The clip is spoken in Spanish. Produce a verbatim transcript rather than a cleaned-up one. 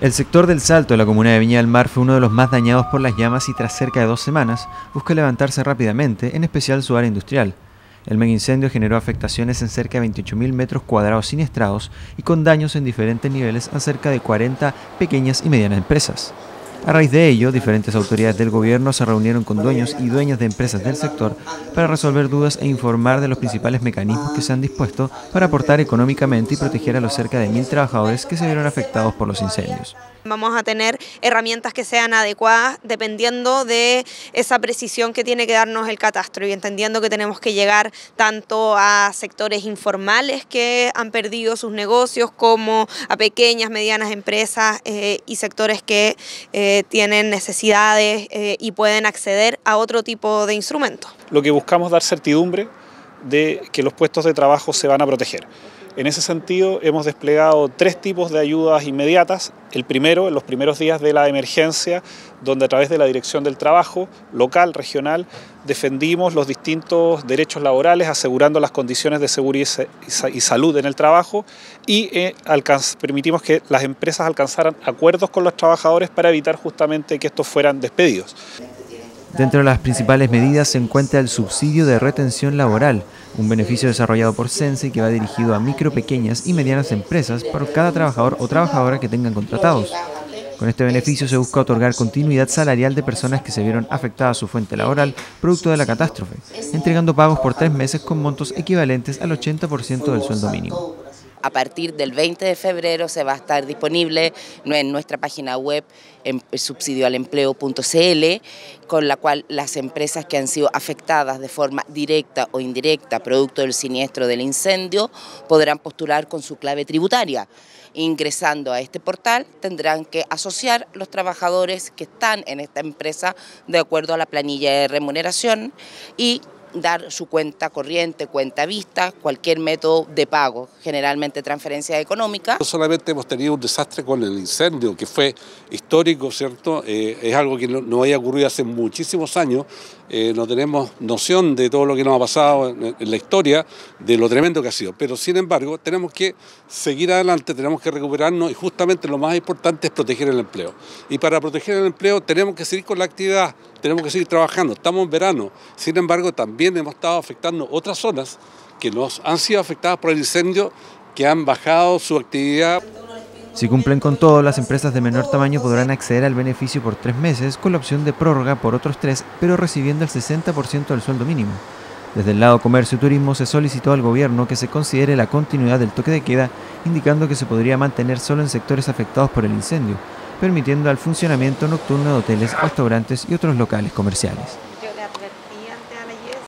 El sector del Salto de la comuna de Viña del Mar fue uno de los más dañados por las llamas y tras cerca de dos semanas busca levantarse rápidamente, en especial su área industrial. El mega incendio generó afectaciones en cerca de veintiocho mil metros cuadrados siniestrados y con daños en diferentes niveles a cerca de cuarenta pequeñas y medianas empresas. A raíz de ello, diferentes autoridades del gobierno se reunieron con dueños y dueñas de empresas del sector para resolver dudas e informar de los principales mecanismos que se han dispuesto para aportar económicamente y proteger a los cerca de mil trabajadores que se vieron afectados por los incendios. Vamos a tener herramientas que sean adecuadas dependiendo de esa precisión que tiene que darnos el catastro y entendiendo que tenemos que llegar tanto a sectores informales que han perdido sus negocios como a pequeñas, medianas empresas eh, y sectores que eh, tienen necesidades eh, y pueden acceder a otro tipo de instrumentos. Lo que buscamos es dar certidumbre de que los puestos de trabajo se van a proteger. En ese sentido, hemos desplegado tres tipos de ayudas inmediatas. El primero, en los primeros días de la emergencia, donde a través de la Dirección del Trabajo, local, regional, defendimos los distintos derechos laborales, asegurando las condiciones de seguridad y salud en el trabajo y eh, permitimos que las empresas alcanzaran acuerdos con los trabajadores para evitar justamente que estos fueran despedidos. Dentro de las principales medidas se encuentra el subsidio de retención laboral, un beneficio desarrollado por Sense que va dirigido a micro, pequeñas y medianas empresas por cada trabajador o trabajadora que tengan contratados. Con este beneficio se busca otorgar continuidad salarial de personas que se vieron afectadas su fuente laboral producto de la catástrofe, entregando pagos por tres meses con montos equivalentes al ochenta por ciento del sueldo mínimo. A partir del veinte de febrero se va a estar disponible en nuestra página web en subsidio al empleo punto c l, con la cual las empresas que han sido afectadas de forma directa o indirecta producto del siniestro del incendio podrán postular con su clave tributaria. Ingresando a este portal tendrán que asociar los trabajadores que están en esta empresa de acuerdo a la planilla de remuneración y dar su cuenta corriente, cuenta vista, cualquier método de pago, generalmente transferencia económica. No solamente hemos tenido un desastre con el incendio, que fue histórico, ¿cierto? Eh, es algo que no, no había ocurrido hace muchísimos años, eh, no tenemos noción de todo lo que nos ha pasado en, en la historia, de lo tremendo que ha sido, pero sin embargo tenemos que seguir adelante, tenemos que recuperarnos y justamente lo más importante es proteger el empleo. Y para proteger el empleo tenemos que seguir con la actividad, tenemos que seguir trabajando, estamos en verano, sin embargo también hemos estado afectando otras zonas que nos han sido afectadas por el incendio, que han bajado su actividad. Si cumplen con todo, las empresas de menor tamaño podrán acceder al beneficio por tres meses con la opción de prórroga por otros tres, pero recibiendo el sesenta por ciento del sueldo mínimo. Desde el lado comercio y turismo se solicitó al gobierno que se considere la continuidad del toque de queda, indicando que se podría mantener solo en sectores afectados por el incendio, permitiendo el funcionamiento nocturno de hoteles, restaurantes y otros locales comerciales.